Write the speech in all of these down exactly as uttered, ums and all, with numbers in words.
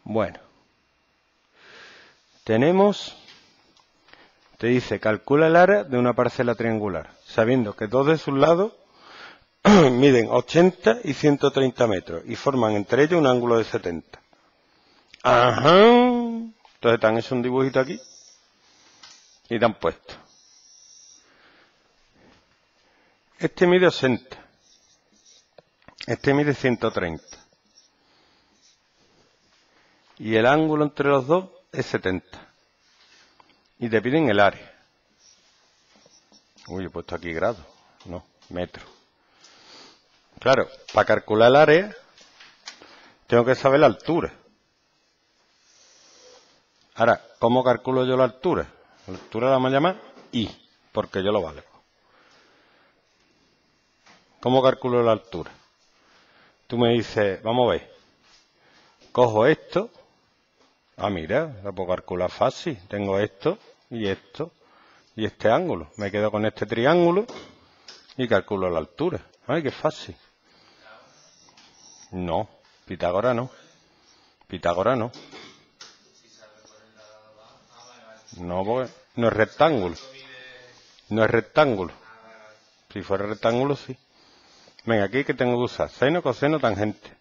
Bueno, tenemos, te dice, calcula el área de una parcela triangular, sabiendo que dos de sus lados miden ochenta y ciento treinta metros y forman entre ellos un ángulo de setenta. Ajá. Entonces te han hecho un dibujito aquí y te han puesto. Este mide ochenta. Este mide ciento treinta. Y el ángulo entre los dos es setenta. Y te piden el área. Uy, he puesto aquí grados. No, metros. Claro, para calcular el área tengo que saber la altura. Ahora, ¿cómo calculo yo la altura? La altura la vamos a llamar I, porque yo lo valgo. ¿Cómo calculo la altura? Tú me dices, vamos a ver, cojo esto. Ah, mira, la puedo calcular fácil. Tengo esto y esto y este ángulo. Me quedo con este triángulo y calculo la altura. Ay, qué fácil. No, Pitágoras no. Pitágoras no. No, porque no es rectángulo. No es rectángulo. Si fuera rectángulo, sí. Venga, aquí que tengo que usar seno, coseno, tangente.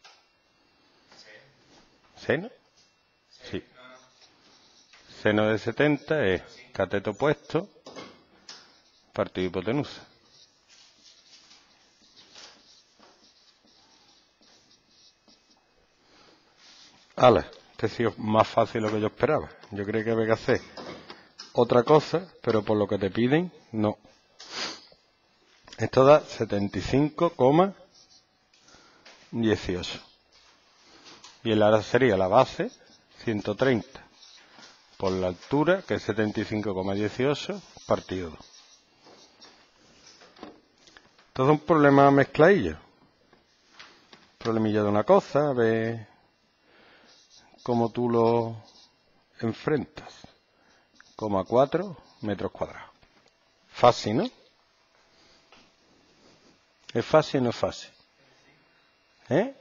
¿Seno? Sí. Seno de setenta es cateto opuesto partido hipotenusa. Ala, este ha sido más fácil de lo que yo esperaba. Yo creía que había que hacer otra cosa, pero por lo que te piden, no. Esto da setenta y cinco coma dieciocho. Y el área sería la base, ciento treinta, por la altura, que es setenta y cinco coma dieciocho, partido dos. Esto es un problema mezcladillo. Problemilla de una cosa, a ver cómo tú lo enfrentas. Coma cuatro metros cuadrados. Fácil, ¿no? ¿Es fácil o no es fácil? ¿Eh?